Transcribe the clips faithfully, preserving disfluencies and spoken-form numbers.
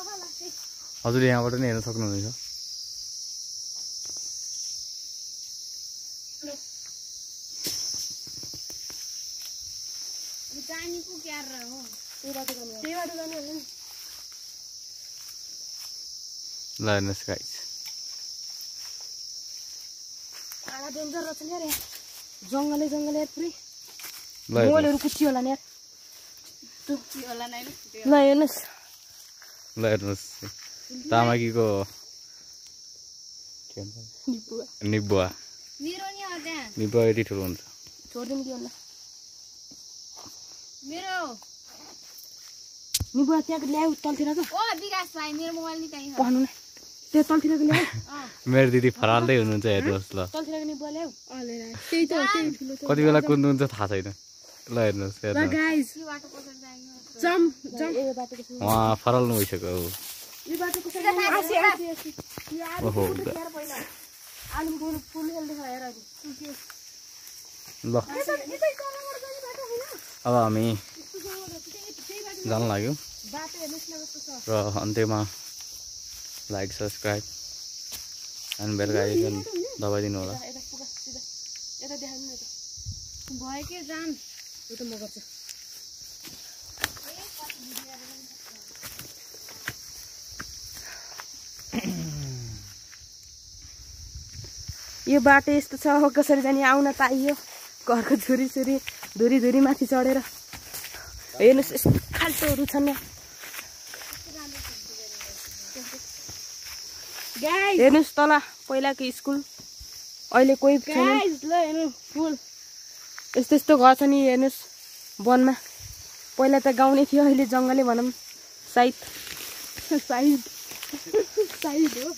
हजुरले यहाँबाट नै हेर्न सक्नुहुनेछ ल हेर्नुहोस् गाइस जंगले जंगले पुरै मोलहरु कुच्ची होला नि यार कुच्ची होला नि ल हेर्नुस् ल हेर्नुस् तामागीको के भन्छ निबुवा निबुवा मेरो नि अझै निबुवा यति ठुलो हुन्छ छोड्दिन के होला मेरो निबुवा त्यहाँ ल्याउ तलतिर त ओ विकास भाइ मेरो मोबाइल नि त्यही छ भन्नु न त्यो तलतिर ल्याउ मेरो दिदी फराल्दै हुनुहुन्छ हेर्नुहोस् ल तलतिर निबुवा ल्याउ अलेरा त्यही त त्यही ठुलो कति बेला कुद्नुहुन्छ थाहा छैन ल हेर्नुहोस् ल गाइस यो बाटो कसरी जाने जम जम यो बाटो कसरी वहाँ फराल्नु भइसक्यो यो बाटो कसरी जाने आसी आसी ओहो आलु फुल फुल हेल्दै खाएर अहिले ल अब हामी जान लाग्यो बाटो हेर्नुस् न कस्तो छ र अन्त्यमा लाइक सब्स्क्राइब अनि बेल आइकन दबाइदिनु होला यता पुगा सिधा यता देखाउनु न त भयो के जान यो त म गर्छु यो बाटो यस्तो छ हो कसरी जाने आउन पाइयो घरको छोरी छोरी धुरी धुरी माथि चढेर हेर्नुस् यस्तो खाल्टोहरू छन् हेर्नुस् तल पहिलाको स्कुल अहिले कोही छैन फुल यस्तो यस्तो घर छ नि हेर्नुस् वनमा पहिला त गाउँ नै थियो अहिले जङ्गलै भनौँ साइड साइड साइड हो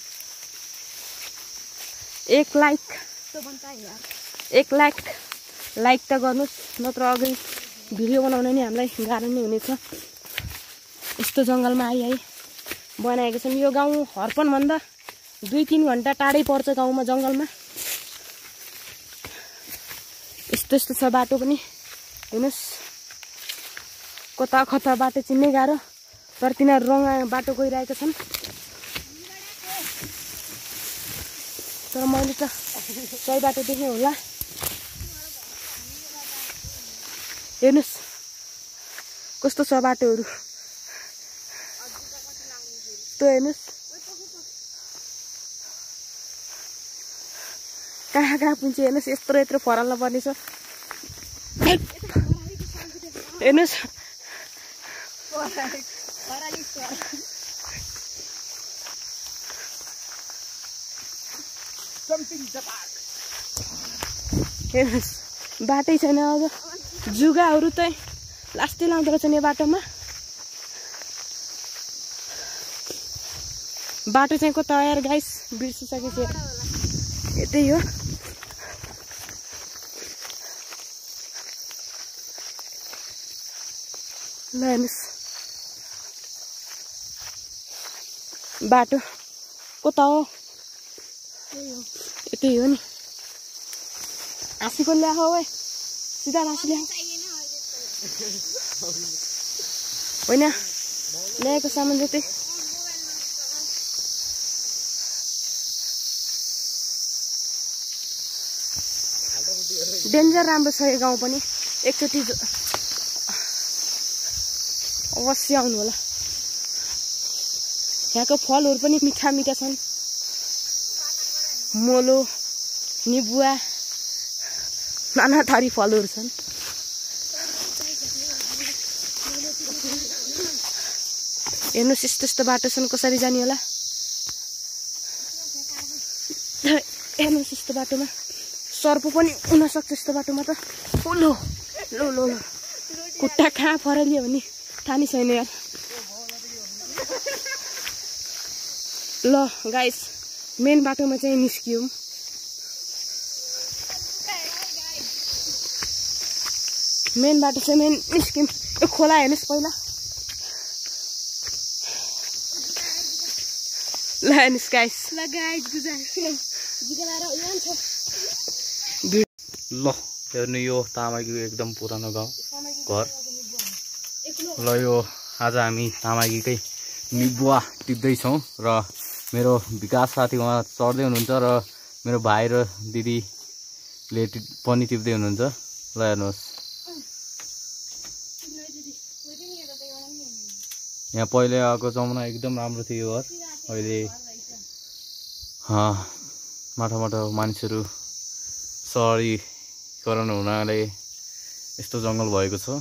एक लाइक एक लाइक लाइक त गर्नुहोस् नत्र अघि भिडियो बनाउन नि हामीलाई गाह्रो नै हुनेछ यस्तो जङ्गलमा आइ आइ बनाएको छौँ यो गाउँ हर्पनभन्दा दुई तिन घन्टा टाढै पर्छ गाउँमा जङ्गलमा यस्तो यस्तो छ बाटो पनि हेर्नुहोस् कता कता बाटो चिन्नै गाह्रो तर तिनीहरू रङ बाटो गइरहेका छन् तर मैले त सही बाटो देखेँ होला हेर्नुहोस् कस्तो छ बाटोहरू त्यो हेर्नुहोस् कहाँ कहाँ पुन्छ हेर्नुहोस् यत्रो यत्रो फराल्न पर्ने छ हेर्नुहोस् हेर्नुहोस् बाटै छैन अब जुगाहरू त लास्टै लाउँदो रहेछ नि बाटोमा बाटो चाहिँ कता यार गाइस बिर्सिसकेको यतै हो ल हेर्नुहोस् बाटो कता हो यतै हो नि हाँसीको ल्याह हो सिधा हाँसी ल्याह होइन ल्याएको सामान जतै डेन्जर राम्रो छ यो गाउँ पनि एकचोटि अवश्य आउनु होला यहाँको फलहरू पनि मिठा मिठा छन् मोलो निबुवा नाना थरी फलहरू छन् हेर्नुहोस् यस्तो यस्तो बाटो छन् कसरी जाने होला हेर्नुहोस् यस्तो बाटोमा सर्प पनि हुनसक्छ यस्तो बाटोमा त लो लो लो लो खुट्टा कहाँ फरालियो भने थाहा नै छैन यार ल गाइस मेन बाटोमा चाहिँ निस्कियौँ मेन बाटो चाहिँ मेन निस्क्यौँ यो खोला हेर्नुहोस् पहिला ल हेर्नुहोस् गाइस ल गाइस ल हेर्नु यो तामागीको एकदम पुरानो गाउँ घर ल यो आज हामी तामागीकै निबुवा टिप्दैछौँ र मेरो विकास साथी उहाँ चढ्दै हुनुहुन्छ र मेरो भाइ र दिदीले पनि टिप्दै हुनुहुन्छ। ल हेर्नुहोस् यहाँ पहिले आएको जमाना एकदम राम्रो थियो घर, अहिले माटो माटो मानिसहरू सहरीकरण हुनाले यस्तो जङ्गल भएको छ।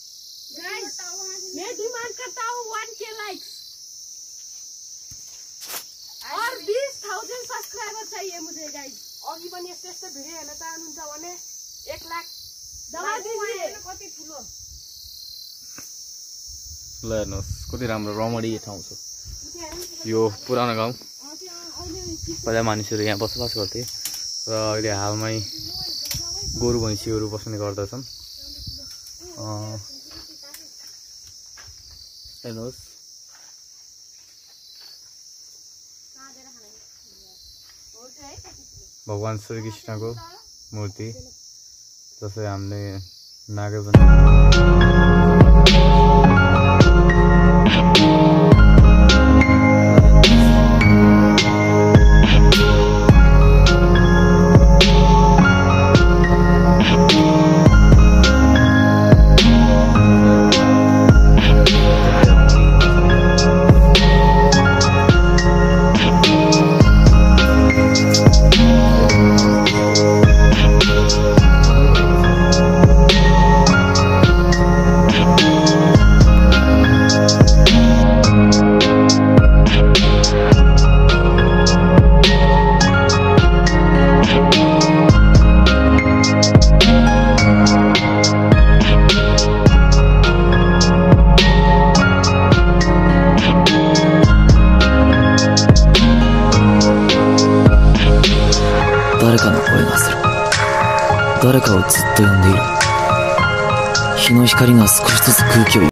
अघि पनि यस्तो यस्तो भिडियो हेर्न चाहनुहुन्छ भने एक लाख कति ठुलो। ल हेर्नुहोस् कति राम्रो रमणीय ठाउँ छ यो पुरानो गाउँ। पहिला मानिसहरू यहाँ बसोबास गर्थे र अहिले हालमै गोरु भैँसीहरू बस्ने गर्दछन्। हेर्नुहोस् भगवान् श्री कृष्णको मूर्ति जसलाई हामीले नागर誰かの声がする。誰かをずっと呼んでいる。日の光が少しずつ空気を